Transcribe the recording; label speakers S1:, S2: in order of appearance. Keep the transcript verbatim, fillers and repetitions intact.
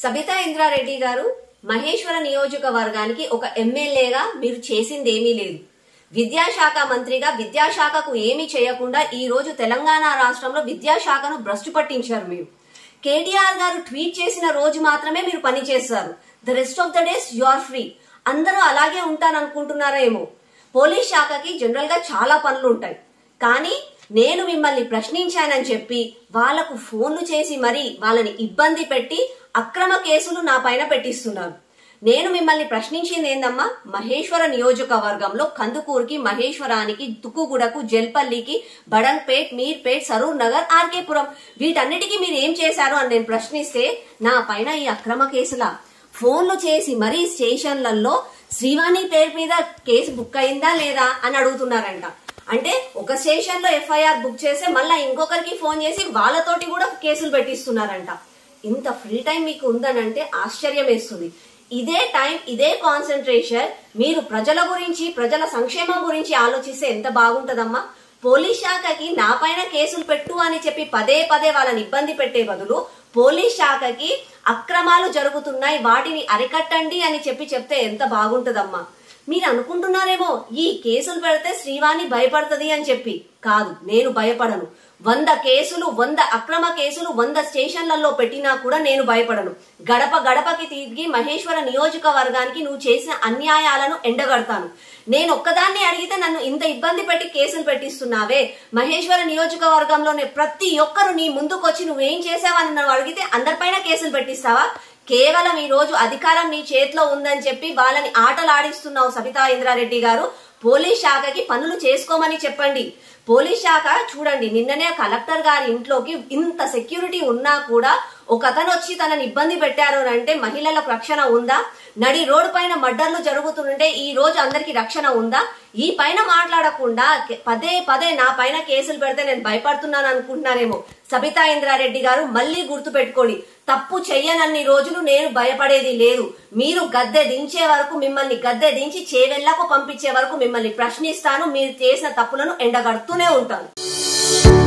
S1: సబితా ఇంద్రారెడ్డి గారు మహేశ్వర నియోజకవర్గానికి ఒక ఎమ్మెల్యేగా మీరు చేసింది ఏమీ లేదు. విద్యాశాఖ మంత్రిగా విద్యాశాఖకు ఏమీ చేయకుండా ఈ రోజు తెలంగాణ రాష్ట్రంలో విద్యాశాఖను భ్రష్టు పట్టించారు. మీరు కేటీఆర్ గారు ట్వీట్ చేసిన రోజు మాత్రమే మీరు పని చేస్తారు. The rest of the days you are free. అందరూ అలాగే ఉంటారనుకుంటున్నారేమో. పోలీస్ శాఖకి జనరల్ గా చాలా పనులు ఉంటాయి, కానీ నేను మిమ్మల్ని ప్రశ్నించానని చెప్పి వాళ్లకు ఫోన్లు చేసి మరీ వాళ్ళని ఇబ్బంది పెట్టి అక్రమ కేసులు నా పైన పెట్టిస్తున్నారు. నేను మిమ్మల్ని ప్రశ్నించింది ఏందమ్మా, మహేశ్వర నియోజకవర్గంలో కందుకూరుకి, మహేశ్వరానికి, తుక్కుగూడకు, జల్పల్లికి, బడన్పేట్, మీర్పేట్, సరూర్ నగర్, ఆర్కేపురం వీటన్నిటికీ మీరు ఏం చేశారు అని నేను ప్రశ్నిస్తే నా పైన ఈ అక్రమ కేసులా ఫోన్లు చేసి మరీ స్టేషన్లలో శ్రీవాణి పేరు మీద కేసు బుక్ అయిందా లేదా అని అడుగుతున్నారంట. అంటే ఒక స్టేషన్ లో ఎఫ్ఐఆర్ బుక్ చేస్తే మళ్ళా ఇంకొకరికి ఫోన్ చేసి వాళ్ళతోటి కూడా కేసులు పెట్టిస్తున్నారంట. ఇంత ఫ్రీ టైం మీకు ఉందనంటే ఆశ్చర్యం వేస్తుంది. ఇదే టైం, ఇదే కాన్సన్ట్రేషన్ మీరు ప్రజల గురించి, ప్రజల సంక్షేమం గురించి ఆలోచిస్తే ఎంత బాగుంటదమ్మా. పోలీస్ శాఖకి నా పైన కేసులు పెట్టు అని చెప్పి పదే పదే వాళ్ళని ఇబ్బంది పెట్టే బదులు పోలీస్ శాఖకి అక్రమాలు జరుగుతున్నాయి, వాటిని అరికట్టండి అని చెప్పి చెప్తే ఎంత బాగుంటదమ్మా. మీరు అనుకుంటున్నారేమో ఈ కేసులు పెడితే శ్రీవాణి భయపడుతుంది అని చెప్పి. కాదు, నేను భయపడను. వంద కేసులు, వంద అక్రమ కేసులు వంద స్టేషన్లలో పెట్టినా కూడా నేను భయపడను. గడప గడపకి తిరిగి మహేశ్వర నియోజకవర్గానికి నువ్వు చేసిన అన్యాయాలను ఎండగడతాను. నేను ఒక్కదాన్ని అడిగితే నన్ను ఇంత ఇబ్బంది పెట్టి కేసులు పెట్టిస్తున్నావే, మహేశ్వర నియోజకవర్గంలోనే ప్రతి ఒక్కరు నీ ముందుకొచ్చి నువ్వేం చేసావని నన్ను అడిగితే అందరిపైన కేసులు పెట్టిస్తావా? కేవలం ఈ రోజు అధికారం నీ చేతిలో ఉందని చెప్పి వాళ్ళని ఆటలాడిస్తున్నావు సబితా ఇంద్రారెడ్డి గారు. పోలీస్ శాఖకి పనులు చేసుకోమని చెప్పండి. పోలీస్ శాఖ చూడండి, నిన్ననే కలెక్టర్ గారి ఇంట్లోకి ఇంత సెక్యూరిటీ ఉన్నా కూడా ఒక అతను వచ్చి తనని ఇబ్బంది పెట్టారు అంటే మహిళలకు రక్షణ ఉందా? నడి రోడ్డు పైన మర్డర్లు జరుగుతుంటే ఈ రోజు అందరికి రక్షణ ఉందా? ఈ పైన మాట్లాడకుండా పదే పదే నా పైన కేసులు పెడితే నేను భయపడుతున్నాను అనుకుంటున్నారేమో. సబితా ఇంద్రారెడ్డి గారు మళ్ళీ గుర్తు పెట్టుకోండి, తప్పు చెయ్యనన్ని రోజులు నేను భయపడేది లేదు. మీరు గద్దె దించే వరకు, మిమ్మల్ని గద్దె దించి చేవెళ్లకు పంపించే వరకు మిమ్మల్ని ప్రశ్నిస్తాను. మీరు చేసిన తప్పులను ఎండగడుతూనే ఉంటాను.